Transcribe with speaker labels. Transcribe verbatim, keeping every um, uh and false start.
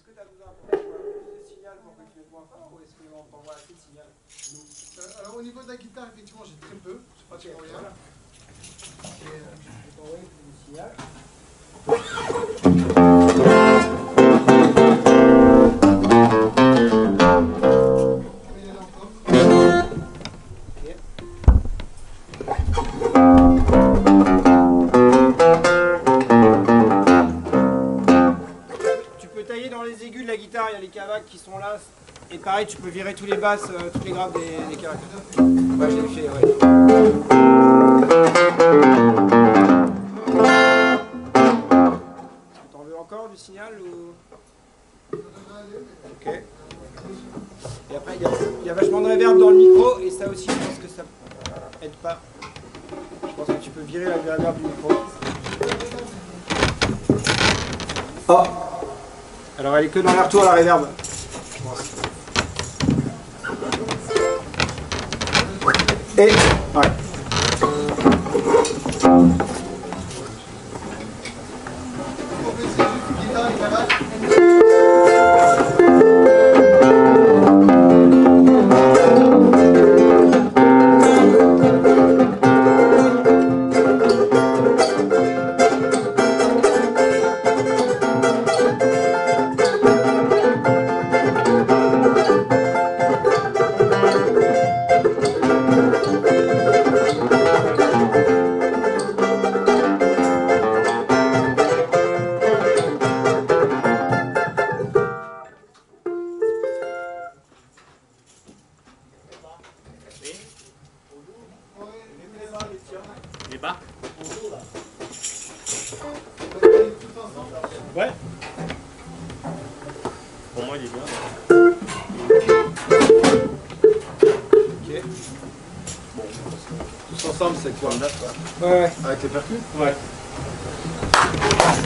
Speaker 1: que tu as besoin pour plus de signal pour que tu aies point fort ou est-ce qu'on t'envoie assez de signal?
Speaker 2: euh, Alors au niveau de la guitare, effectivement, j'ai très peu, j'ai pratiquement rien.
Speaker 1: Voilà. Et, euh, je peux t'envoyer plus de signal. Tu peux tailler dans les aigus de la guitare, il y a les cavaques qui sont là. Et pareil, tu peux virer tous les basses, euh, tous les graves des, des cavaques. Ouais, je l'ai fait, ouais. Est-ce que t'en veux encore du signal ou... Ok. Et après, il y, y a vachement de reverb dans le micro, et ça aussi, je pense que ça aide pas. Je pense que tu peux virer la reverb du micro. Oh! Alors, elle est que dans l'air tour, la reverb. Je pense. Et... ouais.
Speaker 2: Guitare et cavaque.
Speaker 3: Les bas.
Speaker 2: Ouais.
Speaker 3: Pour moi, il est bien.
Speaker 1: Ok.
Speaker 2: Tous ensemble, c'est quoi?
Speaker 1: Ouais, ouais.
Speaker 2: Avec les percus?
Speaker 3: Ouais.